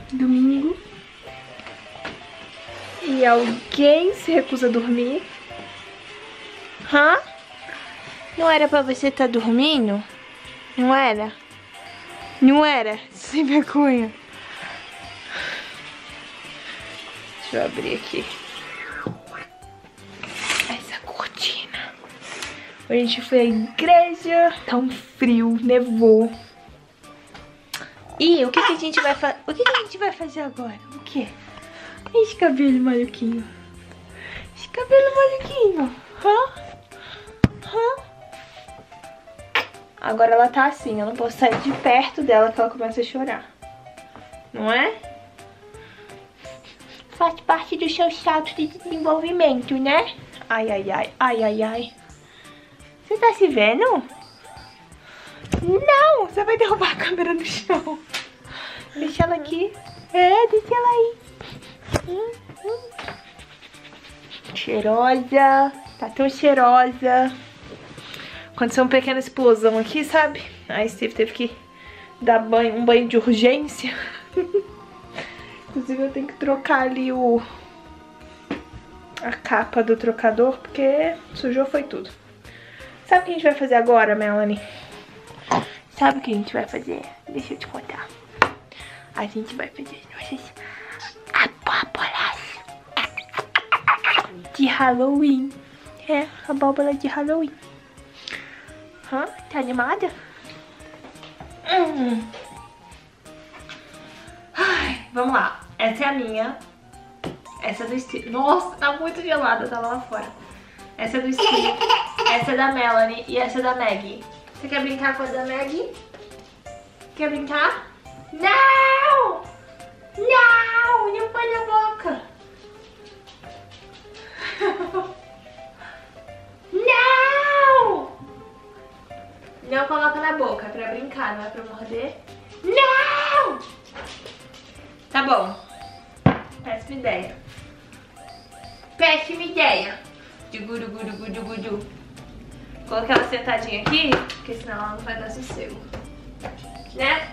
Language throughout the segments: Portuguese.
Domingo. E alguém se recusa a dormir. Hã? Não era pra você estar dormindo? Não era? Não era? Sem vergonha. Deixa eu abrir aqui essa cortina. A gente foi à igreja. Tá um frio, nevou. E o que a gente vai fazer? O que a gente vai fazer agora? O quê? Esse cabelo maluquinho. Esse cabelo maluquinho. Agora ela tá assim. Eu não posso sair de perto dela que ela começa a chorar. Não é? Faz parte do seu salto de desenvolvimento, né? Ai, ai, ai. Ai, ai, ai. Você tá se vendo? Não! Você vai derrubar a câmera no chão. Deixa ela aqui. É, deixa ela aí. Cheirosa. Tá tão cheirosa. Aconteceu uma pequena explosão aqui, sabe? Aí Steve teve que dar um banho de urgência. Inclusive eu tenho que trocar ali a capa do trocador, porque sujou foi tudo. Sabe o que a gente vai fazer agora, Melanie? Sabe o que a gente vai fazer? Deixa eu te contar. A gente vai fazer nossas abóboras de Halloween. É, abóbora de Halloween. Tá animada? Ai, vamos lá. Essa é a minha. Essa é do Steve. Nossa, tá muito gelada, tava lá fora. Essa é do Steve. Essa é da Melanie e essa é da Maggie. Você quer brincar com a da Maggie? Quer brincar? Não! Não! Não põe na boca! Não! Não coloca na boca, é pra brincar, não é pra morder. Não! Tá bom. Péssima ideia. Péssima ideia. Guru, guru, guru, guru. Coloquei ela sentadinha aqui, porque senão ela não vai dar sossego. Né?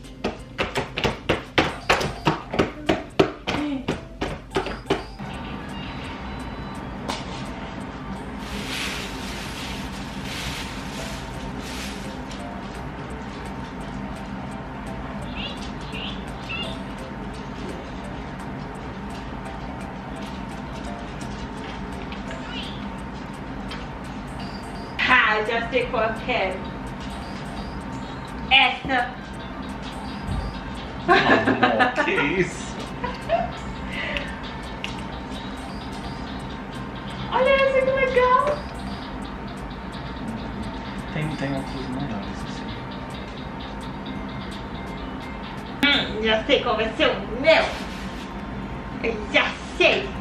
Já sei qual eu quero. Essa. Oh, que isso? Olha essa que legal. Tem outros melhores assim. Já sei qual vai ser o meu. Eu já sei.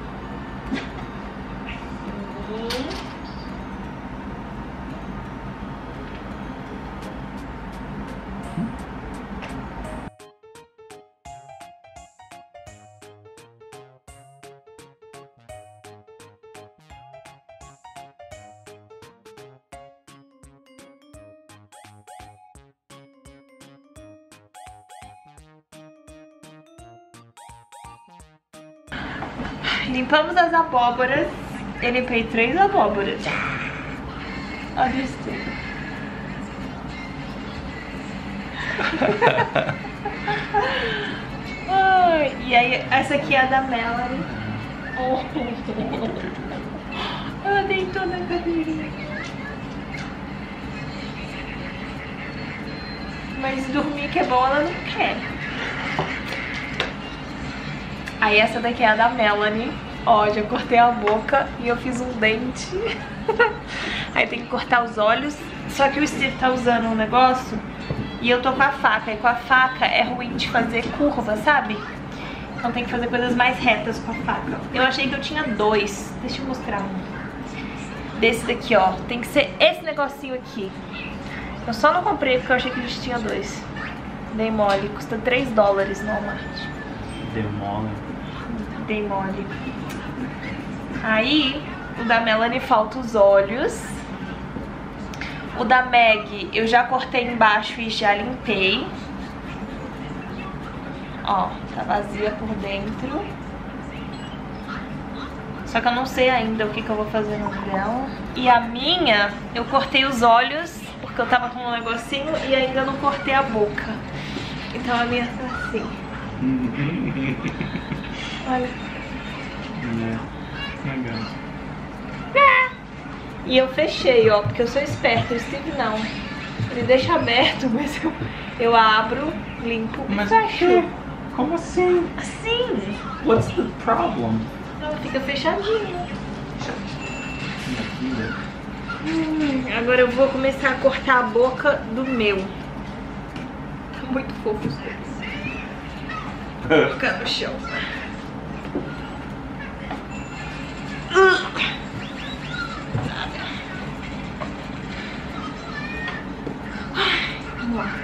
Limpamos as abóboras. Eu limpei 3 abóboras. Olha isso. E aí, essa aqui é a da Melanie. Ela deitou na cadeirinha. Mas dormir que é bom, ela não quer. Aí essa daqui é a da Melanie. Ó, já cortei a boca e eu fiz um dente. Aí tem que cortar os olhos. Só que o Steve tá usando um negócio e eu tô com a faca. E com a faca é ruim de fazer curva, sabe? Então tem que fazer coisas mais retas com a faca. Eu achei que eu tinha 2. Deixa eu mostrar um. Desse daqui, ó. Tem que ser esse negocinho aqui. Eu só não comprei porque eu achei que a gente tinha 2. Dei mole. Custa $3 no Walmart. Deu mole. Dei mole. Aí, o da Melanie falta os olhos. O da Maggie eu já cortei embaixo e já limpei. Ó, tá vazia por dentro. Só que eu não sei ainda o que eu vou fazer no dela. E a minha, eu cortei os olhos, porque eu tava com um negocinho e ainda não cortei a boca. Então a minha tá assim. Olha. E eu fechei, ó, porque eu sou esperta. O Steve não. Ele deixa aberto, mas eu abro, limpo e fecho. Como assim? Assim. What's the problem? Ela fica fechadinha. Agora eu vou começar a cortar a boca do meu. Tá muito fofo os dois. Vou colocar no chão. Vamos lá.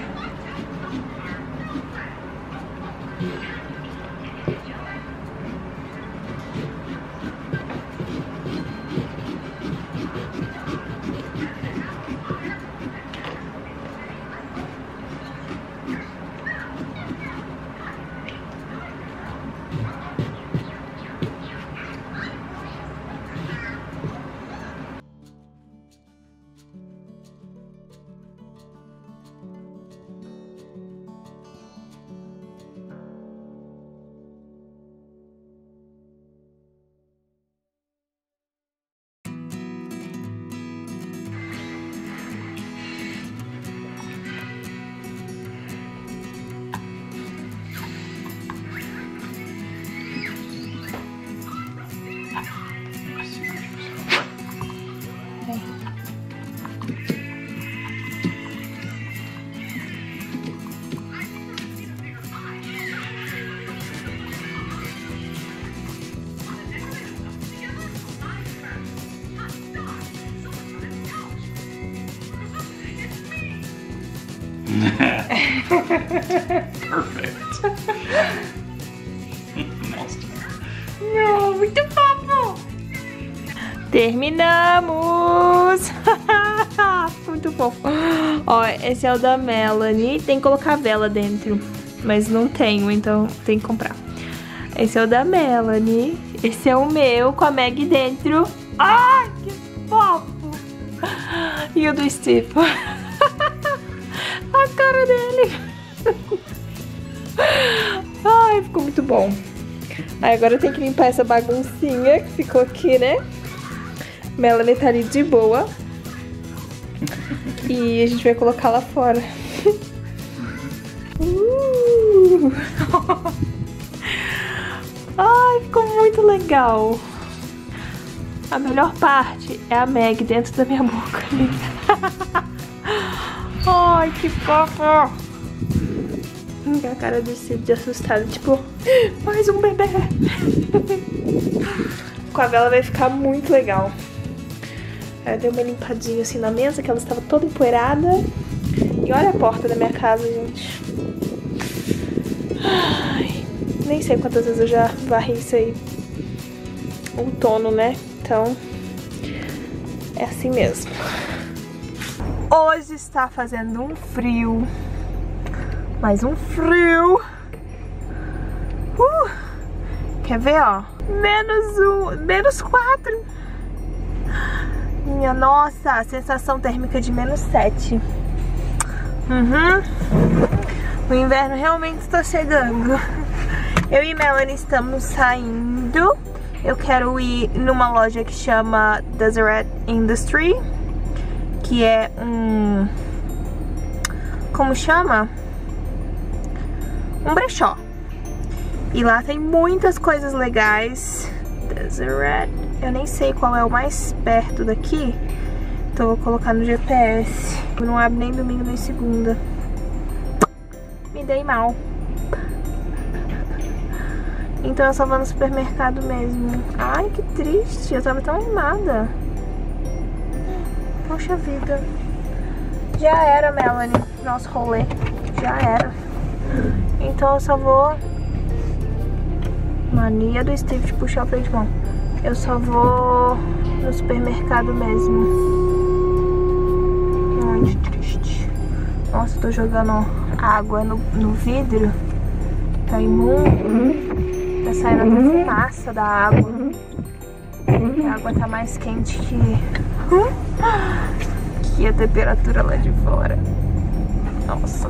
Perfect. Não, muito fofo. Terminamos. Muito fofo. Ó, esse é o da Melanie. Tem que colocar vela dentro, mas não tenho, então tem que comprar. Esse é o da Melanie. Esse é o meu, com a Meg dentro. Ai, que fofo. E o do Steve. A cara dele. Ai, ficou muito bom. Aí agora eu tenho que limpar essa baguncinha que ficou aqui, né? Melanie tá ali de boa. E a gente vai colocar lá fora. Ai, ficou muito legal. A melhor parte é a Meg dentro da minha boca ali. Ai, que fofo. A cara do Steve de assustado, tipo, mais um bebê. Com a vela vai ficar muito legal. Aí eu dei uma limpadinha assim na mesa, que ela estava toda empoeirada. E olha a porta da minha casa, gente. Ai, nem sei quantas vezes eu já varri isso aí. Outono, né? Então, é assim mesmo. Hoje está fazendo um frio. Mais um frio. Quer ver, ó? -4. Minha nossa, a sensação térmica de -7. O inverno realmente está chegando. Eu e Melanie estamos saindo. Eu quero ir numa loja que chama Deseret Industry, que é um... como chama? Um brechó. E lá tem muitas coisas legais. Deseret. Eu nem sei qual é o mais perto daqui. Então eu vou colocar no GPS. Não abre nem domingo nem segunda. Me dei mal. Então eu só vou no supermercado mesmo. Ai, que triste. Eu tava tão animada. Poxa vida. Já era, Melanie. Nosso rolê. Já era. Então eu só vou... Mania do Steve de puxar o freio de mão. Eu só vou no supermercado mesmo. Ai, que triste. Nossa, eu tô jogando água no vidro. tá imundo. Tá saindo até fumaça da água. E a água tá mais quente que a temperatura lá de fora. Nossa.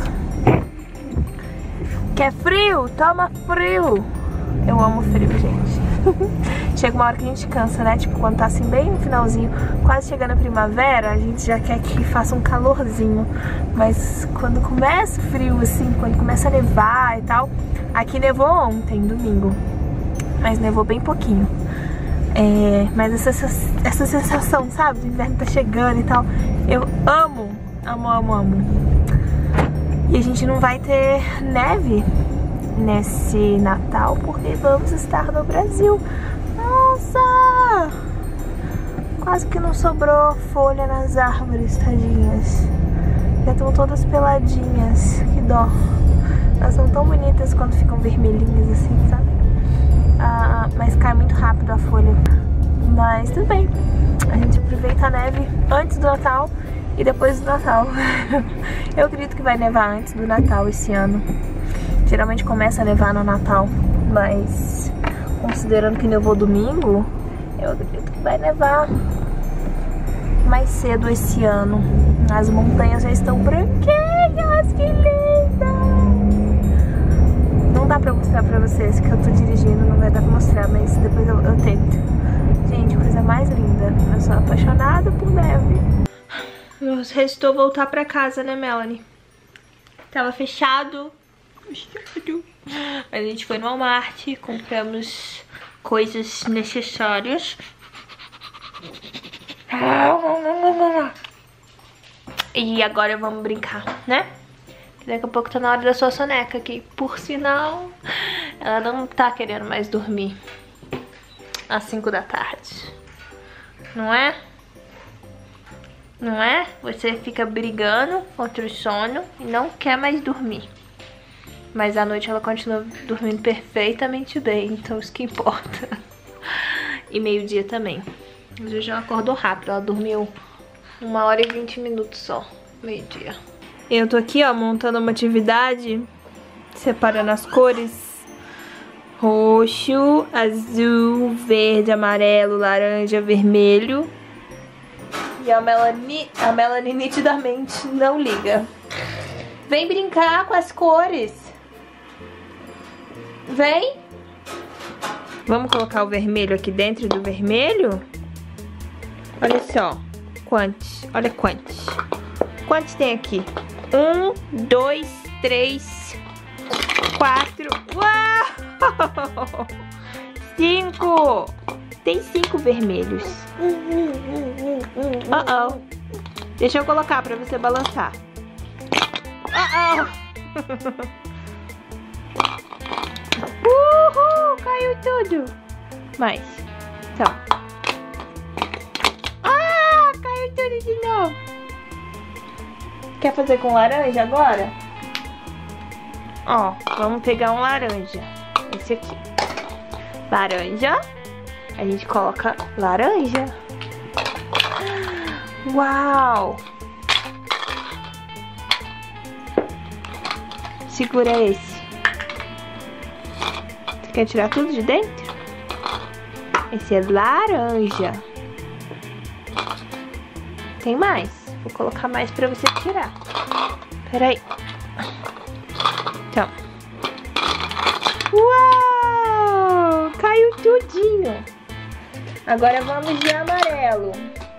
Quer frio? Toma frio. Eu amo frio, gente. Chega uma hora que a gente cansa, né? Tipo, quando tá assim bem no finalzinho, quase chegando a primavera, a gente já quer que faça um calorzinho. Mas quando começa o frio, assim, quando começa a nevar e tal. Aqui nevou ontem, domingo. Mas nevou bem pouquinho. Mas essa sensação, sabe? O inverno tá chegando e tal. Eu amo, amo, amo, amo. E a gente não vai ter neve nesse Natal porque vamos estar no Brasil. Nossa! Quase que não sobrou folha nas árvores, tadinhas. Já estão todas peladinhas. Que dó. Elas são tão bonitas quando ficam vermelhinhas assim, sabe? Mas cai muito rápido a folha. Mas tudo bem. A gente aproveita a neve antes do Natal e depois do Natal. Eu acredito que vai nevar antes do Natal esse ano. Geralmente começa a nevar no Natal, mas considerando que nevou domingo, eu acredito que vai nevar mais cedo esse ano. As montanhas já estão branquinhas, que linda! Não dá pra mostrar pra vocês que eu tô dirigindo, não vai dar pra mostrar, mas depois eu tento. Gente, coisa mais linda. Eu sou apaixonada por neve. Nos restou voltar pra casa, né, Melanie? Tava fechado. Mas a gente foi no Walmart, compramos coisas necessárias. E agora vamos brincar, né? Daqui a pouco tá na hora da sua soneca aqui. Por sinal, ela não tá querendo mais dormir às 5 da tarde. Não é? Não é? Você fica brigando contra o sono e não quer mais dormir. Mas à noite ela continua dormindo perfeitamente bem, então isso que importa. E meio-dia também. Mas hoje ela acordou rápido, ela dormiu 1h e 20 minutos só, meio-dia. Eu tô aqui, ó, montando uma atividade, separando as cores. Roxo, azul, verde, amarelo, laranja, vermelho. E a Melanie nitidamente não liga. Vem brincar com as cores. Vem. Vamos colocar o vermelho aqui dentro do vermelho? Olha só. Quantos? Olha quantos. Quantos tem aqui? 1, 2, 3, 4. Uau! 5. Tem 5 vermelhos. Deixa eu colocar pra você balançar. Uhul, caiu tudo. Mais. Então. Caiu tudo de novo. Quer fazer com laranja agora? Ó, vamos pegar um laranja. Esse aqui. Laranja. A gente coloca laranja. Uau! Segura esse. Você quer tirar tudo de dentro? Esse é laranja. Tem mais. Vou colocar mais pra você tirar. Peraí. Então. Uau! Caiu tudinho. Agora vamos de amarelo.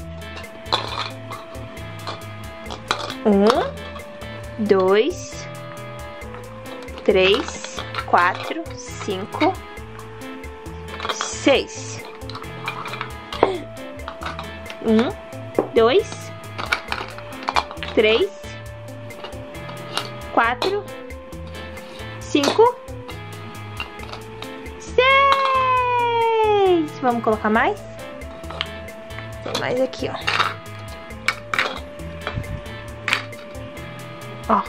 1, 2, 3, 4, 5, 6. 1, 2, 3, 4, 5, 6. Vamos colocar mais? Tem mais aqui, ó. Ó.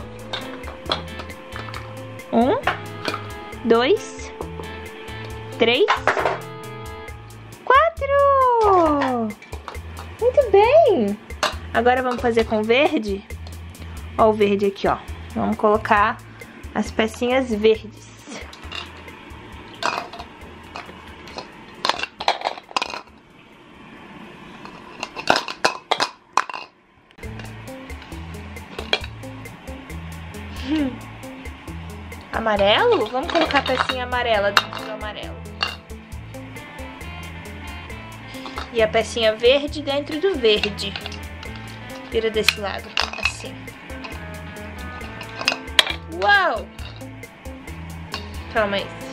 1, 2, 3, 4. Muito bem. Agora vamos fazer com verde. Ó o verde aqui, ó. Vamos colocar as pecinhas verdes. Amarelo? Vamos colocar a pecinha amarela dentro do amarelo. E a pecinha verde dentro do verde. Vira desse lado, assim. Uau! Toma isso.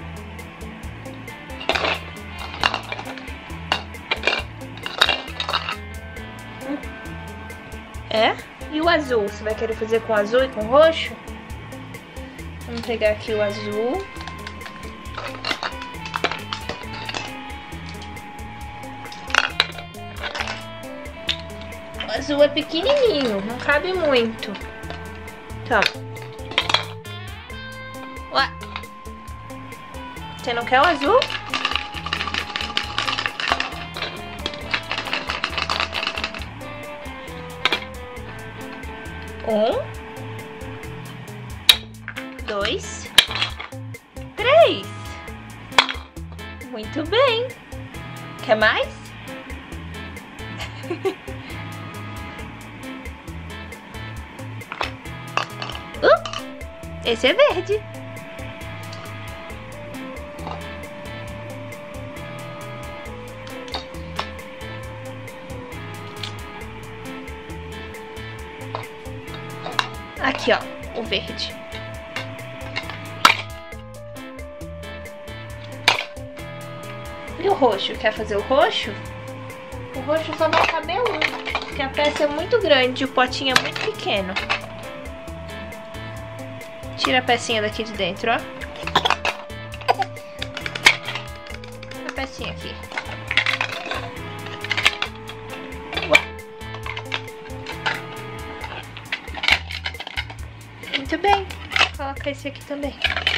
É? E o azul? Você vai querer fazer com azul e com roxo? Vamos pegar aqui o azul. O azul é pequenininho, não cabe muito. Toma. Ué. Você não quer o azul? Um, 2, 3. Muito bem. Quer mais? Esse é verde. Aqui, ó, o verde. E o roxo? Quer fazer o roxo? O roxo só vai caber um, porque a peça é muito grande e o potinho é muito pequeno. Tira a pecinha daqui de dentro, ó. A pecinha aqui. Muito bem. Coloca esse aqui também.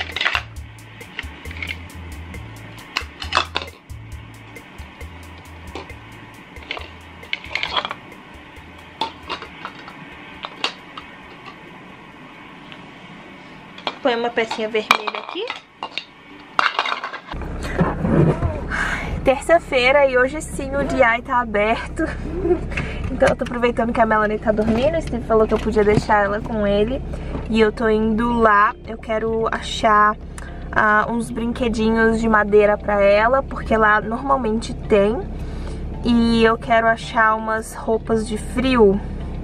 Põe uma pecinha vermelha aqui. Terça-feira e hoje sim o DI tá aberto. Então eu tô aproveitando que a Melanie tá dormindo. O Steve falou que eu podia deixar ela com ele. E eu tô indo lá. Eu quero achar uns brinquedinhos de madeira pra ela, porque lá normalmente tem. E eu quero achar umas roupas de frio,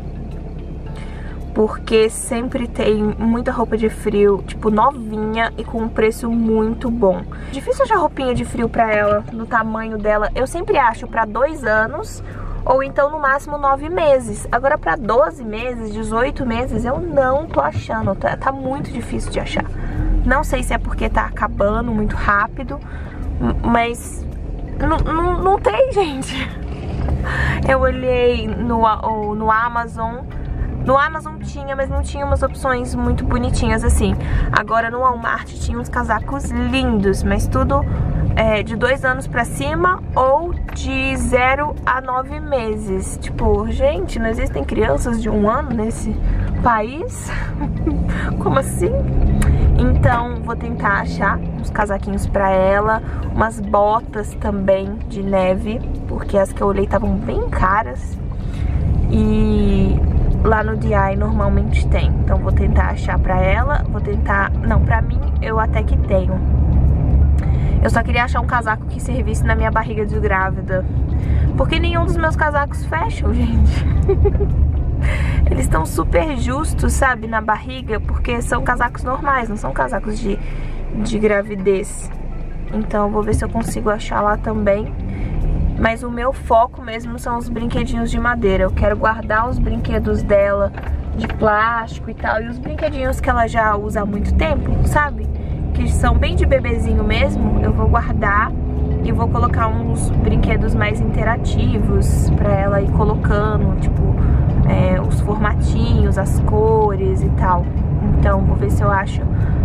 porque sempre tem muita roupa de frio, tipo, novinha e com um preço muito bom. Difícil achar roupinha de frio pra ela, no tamanho dela. Eu sempre acho pra 2 anos, ou então no máximo 9 meses. Agora pra 12 meses, 18 meses, eu não tô achando. Tá muito difícil de achar. Não sei se é porque tá acabando muito rápido, mas não tem, gente. Eu olhei no Amazon. No Amazon tinha, mas não tinha umas opções muito bonitinhas assim. Agora no Walmart tinha uns casacos lindos, mas tudo de 2 anos pra cima ou de 0 a 9 meses. Tipo, gente, não existem crianças de 1 ano nesse país? Como assim? Então vou tentar achar uns casaquinhos pra ela, umas botas também de neve, porque as que eu olhei estavam bem caras. E lá no DI normalmente tem, então vou tentar achar pra ela, vou tentar... Não, pra mim eu até que tenho. Eu só queria achar um casaco que servisse na minha barriga de grávida, porque nenhum dos meus casacos fecham, gente. Eles estão super justos, sabe, na barriga, porque são casacos normais, não são casacos de gravidez. Então eu vou ver se eu consigo achar lá também. Mas o meu foco mesmo são os brinquedinhos de madeira. Eu quero guardar os brinquedos dela de plástico e tal, e os brinquedinhos que ela já usa há muito tempo, sabe? Que são bem de bebezinho mesmo, eu vou guardar e vou colocar uns brinquedos mais interativos pra ela ir colocando, tipo, os formatinhos, as cores e tal. Então vou ver se eu acho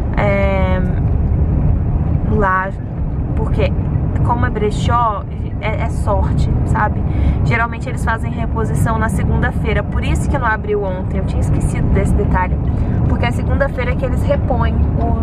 lá, porque como é brechó, é sorte, sabe? Geralmente eles fazem reposição na segunda-feira, por isso que não abriu ontem, eu tinha esquecido desse detalhe, porque é segunda-feira que eles repõem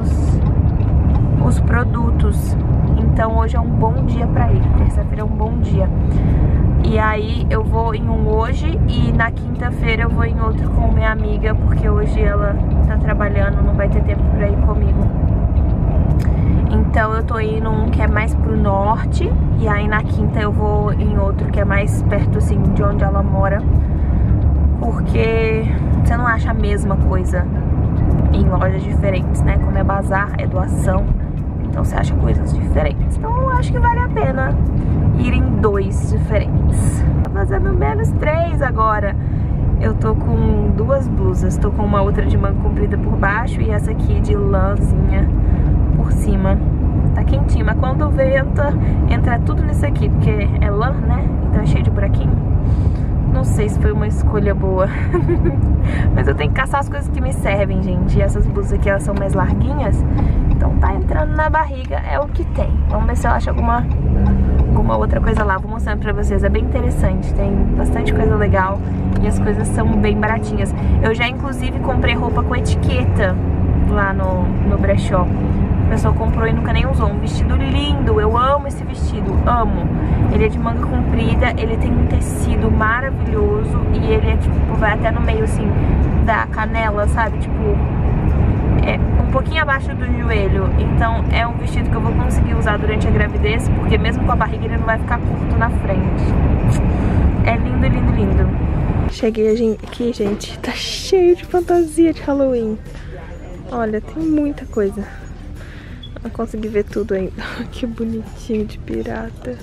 os produtos. Então hoje é um bom dia pra ir, terça-feira é um bom dia. E aí eu vou em um hoje e na quinta-feira eu vou em outro com minha amiga, porque hoje ela tá trabalhando, não vai ter tempo pra ir comigo. Então eu tô indo um que é mais pro norte, e aí na quinta eu vou em outro que é mais perto assim de onde ela mora, porque você não acha a mesma coisa em lojas diferentes, né? Como é bazar, é doação, então você acha coisas diferentes. Então eu acho que vale a pena ir em 2 diferentes. Tá fazendo -3 agora. Eu tô com 2 blusas, tô com uma outra de manga comprida por baixo e essa aqui de lãzinha por cima. Tá quentinho, mas quando venta, entra tudo nisso aqui, porque é lã, né? Então é cheio de buraquinho. Não sei se foi uma escolha boa. Mas eu tenho que caçar as coisas que me servem, gente. E essas blusas aqui, elas são mais larguinhas, então tá entrando na barriga, é o que tem. Vamos ver se eu acho alguma outra coisa lá. Vou mostrando pra vocês, é bem interessante. Tem bastante coisa legal e as coisas são bem baratinhas. Eu já inclusive comprei roupa com etiqueta lá no brechó. O pessoal comprou e nunca nem usou. Um vestido lindo, eu amo esse vestido, amo. Ele é de manga comprida, ele tem um tecido maravilhoso e ele é tipo, vai até no meio assim da canela, sabe? Tipo, é um pouquinho abaixo do joelho. Então é um vestido que eu vou conseguir usar durante a gravidez, porque mesmo com a barriga ele não vai ficar curto na frente. É lindo, lindo, lindo. Cheguei aqui, gente, tá cheio de fantasia de Halloween. Olha, tem muita coisa. Não consegui ver tudo ainda. Que bonitinho de pirata.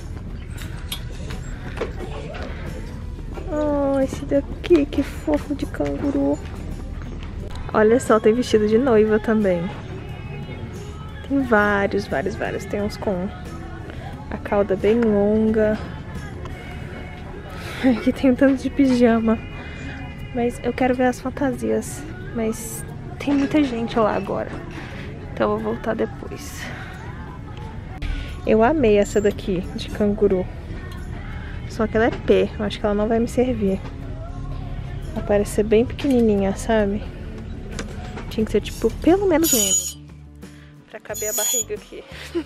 Oh, esse daqui, que fofo de canguru. Olha só, tem vestido de noiva também. Tem vários. Tem uns com a cauda bem longa. Aqui tem um tanto de pijama. Mas eu quero ver as fantasias. Mas tem muita gente lá agora, então eu vou voltar depois. Eu amei essa daqui de canguru. Só que ela é pé, eu acho que ela não vai me servir. Ela parece ser bem pequenininha, sabe? Tinha que ser tipo, pelo menos M, pra caber a barriga aqui.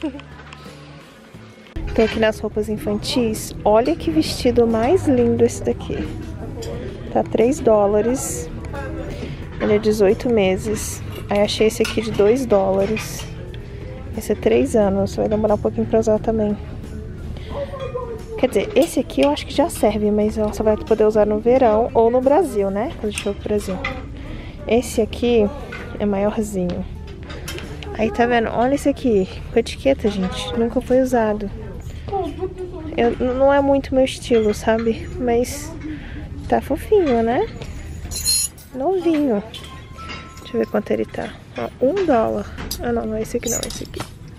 Tô aqui nas roupas infantis. Olha que vestido mais lindo esse daqui. Tá $3. Ele é 18 meses. Aí achei esse aqui de $2. Esse é 3 anos. Vai demorar um pouquinho pra usar também. Quer dizer, esse aqui eu acho que já serve, mas ela só vai poder usar no verão ou no Brasil, né? Quando a gente for pro Brasil. Esse aqui é maiorzinho. Aí tá vendo? Olha esse aqui. Com etiqueta, gente. Nunca foi usado. Não é muito meu estilo, sabe? Mas tá fofinho, né? Novinho. Deixa eu ver quanto ele tá. Ó, $1. Ah, não é esse aqui não, é esse aqui.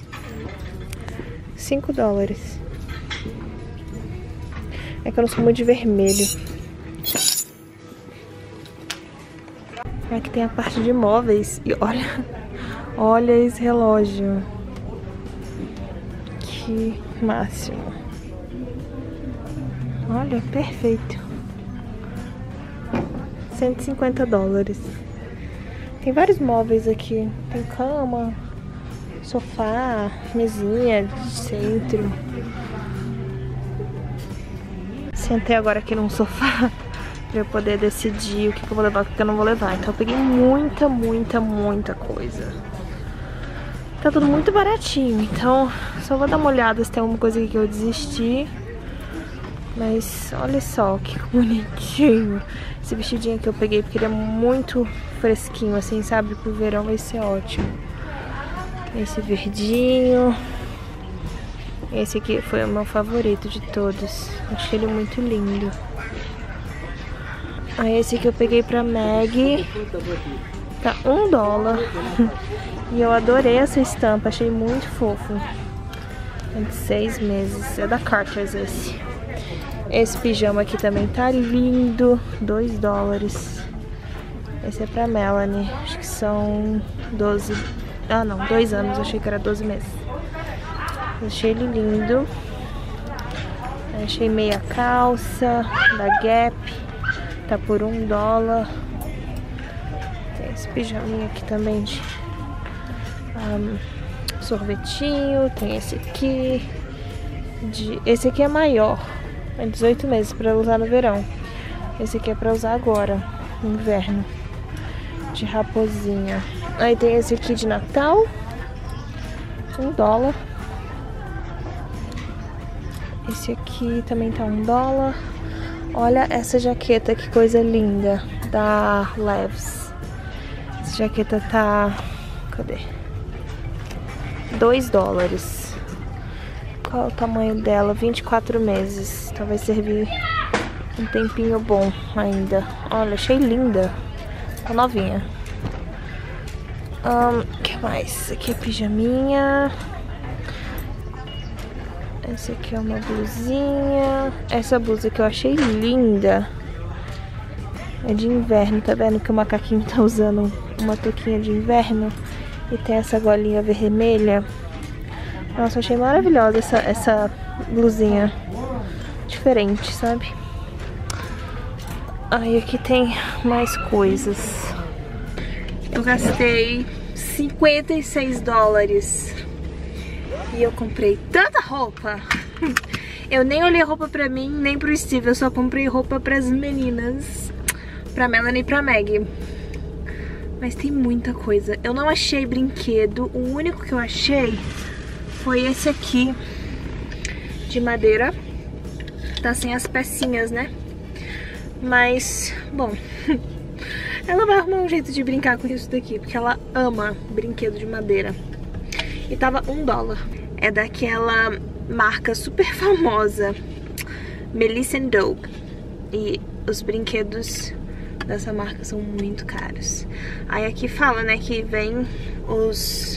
$5. É que eu não sou muito de vermelho. Aqui tem a parte de móveis. E olha esse relógio. Que máximo. Olha, perfeito. $150. Tem vários móveis aqui. Tem cama, sofá, mesinha de centro. Sentei agora aqui num sofá pra eu poder decidir o que eu vou levar e o que eu não vou levar. Então eu peguei muita coisa. Tá tudo muito baratinho, então só vou dar uma olhada se tem alguma coisa aqui que eu desisti. Mas olha só que bonitinho. Esse vestidinho que eu peguei porque ele é muito fresquinho, assim, sabe? Pro verão vai ser ótimo. Esse verdinho. Esse aqui foi o meu favorito de todos. Achei ele muito lindo. Aí esse aqui eu peguei pra Maggie. Tá $1. E eu adorei essa estampa, achei muito fofo. É de 6 meses. É da Carter's esse. Esse pijama aqui também tá lindo. $2. Esse é pra Melanie. Acho que são 12. Ah não, 2 anos. Achei que era 12 meses. Achei ele lindo. Achei meia calça da Gap. Tá por $1. Tem esse pijaminha aqui também de sorvetinho. Tem esse aqui. Esse aqui é maior. É 18 meses pra usar no verão. Esse aqui é pra usar agora, no inverno. De raposinha. Aí tem esse aqui de Natal. $1. Esse aqui também tá $1. Olha essa jaqueta, que coisa linda. Da Levi's. Essa jaqueta tá... Cadê? $2. Qual é o tamanho dela? 24 meses. Então vai servir um tempinho bom ainda. Olha, achei linda. Tá novinha. Que mais? Esse aqui é pijaminha. Esse aqui é uma blusinha. Essa blusa que eu achei linda. É de inverno, tá vendo que o macaquinho tá usando uma touquinha de inverno. E tem essa golinha vermelha. Nossa, achei maravilhosa essa blusinha. Diferente, sabe? Aí aqui tem mais coisas. Eu gastei $56. E eu comprei tanta roupa. Eu nem olhei roupa pra mim, nem pro Steve. Eu só comprei roupa pras meninas. Pra Melanie e pra Maggie. Mas tem muita coisa. Eu não achei brinquedo. O único que eu achei foi esse aqui. De madeira. Tá sem as pecinhas, né? Mas, bom... Ela vai arrumar um jeito de brincar com isso daqui. Porque ela ama brinquedo de madeira. E tava $1. É daquela marca super famosa, Melissa & Doug. E os brinquedos dessa marca são muito caros. Aí aqui fala, né, que vem os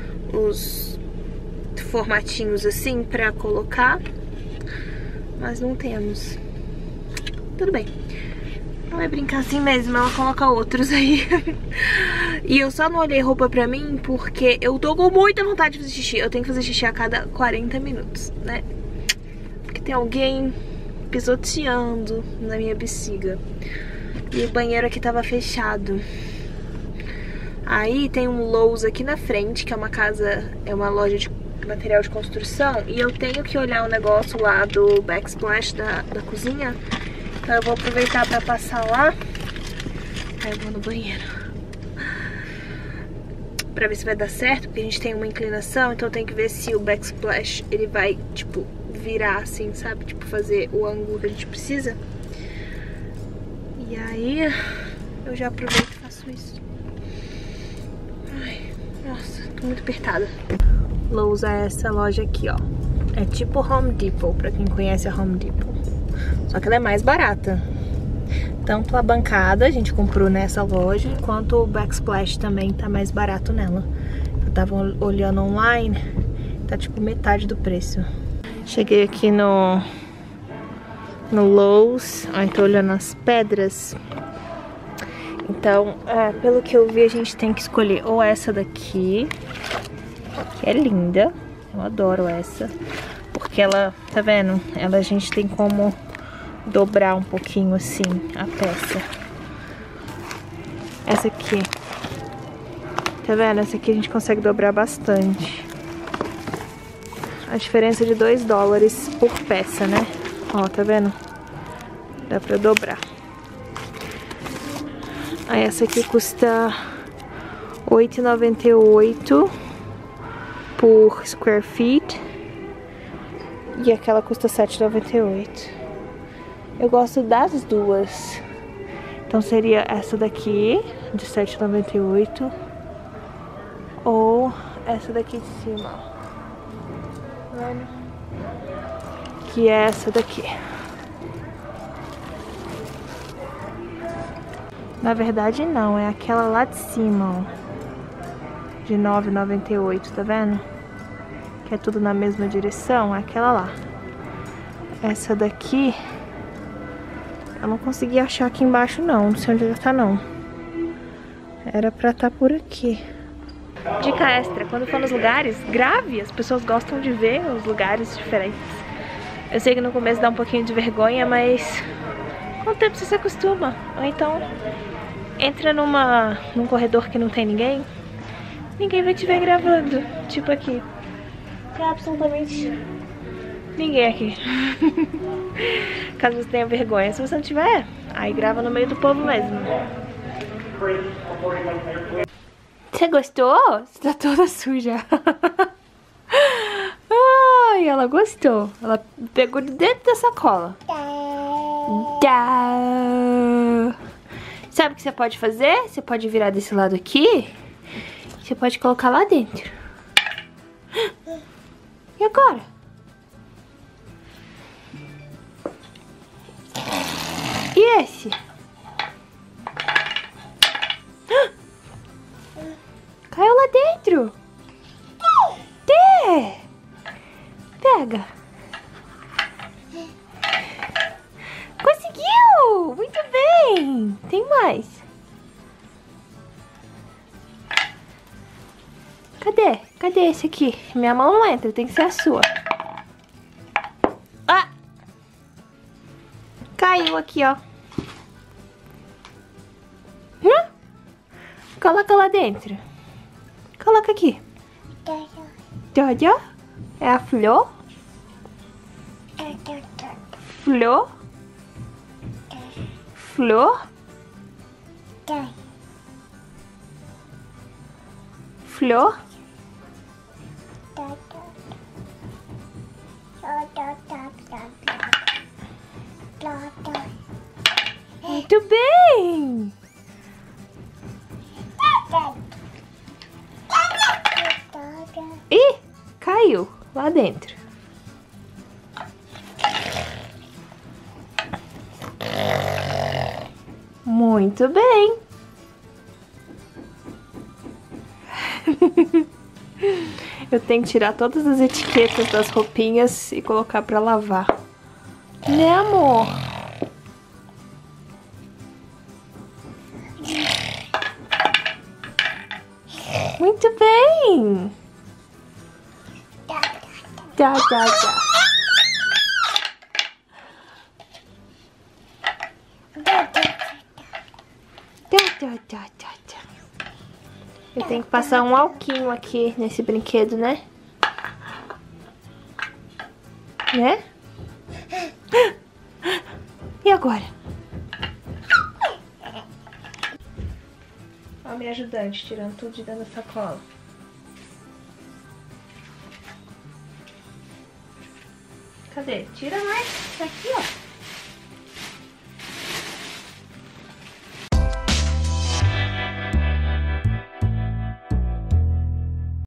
formatinhos assim pra colocar. Mas não temos. Tudo bem. Ela vai brincar assim mesmo, ela coloca outros aí. E eu só não olhei roupa pra mim porque eu tô com muita vontade de fazer xixi. Eu tenho que fazer xixi a cada 40 minutos, né? Porque tem alguém pisoteando na minha bexiga. E o banheiro aqui tava fechado. Aí tem um Lowe's aqui na frente, que é uma casa, é uma loja de material de construção. E eu tenho que olhar o negócio lá do backsplash da cozinha. Então eu vou aproveitar pra passar lá. Aí eu vou no banheiro. Pra ver se vai dar certo, porque a gente tem uma inclinação. Então eu tenho que ver se o backsplash, ele vai, tipo, virar assim, sabe? Tipo, fazer o ângulo que a gente precisa. E aí eu já aproveito e faço isso. Ai, nossa, tô muito apertada. Lowe's é essa loja aqui, ó. É tipo Home Depot, pra quem conhece a Home Depot. Só que ela é mais barata. Tanto a bancada a gente comprou nessa loja, quanto o backsplash também tá mais barato nela. Eu tava olhando online, tá tipo metade do preço. Cheguei aqui no Lowe's, aí tô olhando as pedras. Então, pelo que eu vi, a gente tem que escolher ou essa daqui, que é linda. Eu adoro essa. Porque ela, tá vendo? Ela a gente tem como dobrar um pouquinho assim a peça. Essa aqui, tá vendo? Essa aqui a gente consegue dobrar bastante. A diferença de $2 por peça, né? Ó, tá vendo? Dá pra dobrar. Aí essa aqui custa $8,98 por square feet. E aquela custa $7,98. Eu gosto das duas. Então seria essa daqui, de $7,98. Ou essa daqui de cima, ó. Que é essa daqui. Na verdade não, é aquela lá de cima, ó. De $9,98, tá vendo? Que é tudo na mesma direção, é aquela lá. Essa daqui eu não consegui achar aqui embaixo não sei onde ela tá não. Era pra estar por aqui. Dica extra, quando for nos lugares, grave. As pessoas gostam de ver os lugares diferentes. Eu sei que no começo dá um pouquinho de vergonha, mas com o tempo você se acostuma. Ou então entra num corredor que não tem ninguém. Ninguém vai te ver gravando. Tipo aqui. Tem absolutamente Ninguém aqui. Caso você tenha vergonha. Se você não tiver, aí grava no meio do povo mesmo. Você gostou? Você tá toda suja. Ai, ela gostou. Ela pegou de dentro da sacola. Sabe o que você pode fazer? Você pode virar desse lado aqui. Você pode colocar lá dentro. E agora? E esse? Caiu lá dentro. Pega. Conseguiu! Muito bem. Tem mais. Cadê? Cadê esse aqui? Minha mão não entra, tem que ser a sua. Ah! Caiu aqui, ó. Coloca lá dentro. Coloca aqui. Jojo? É a flor? Flor? Flor? Flor? Muito bem! Ih, caiu lá dentro. Muito bem. Eu tenho que tirar todas as etiquetas das roupinhas e colocar pra lavar. Né, amor? Muito bem. Já. Eu tenho que passar um alquinho aqui nesse brinquedo, né? Né? E agora? Ó, minha ajudante tirando tudo de dentro da sacola. Cadê? Tira mais. Tá aqui, ó.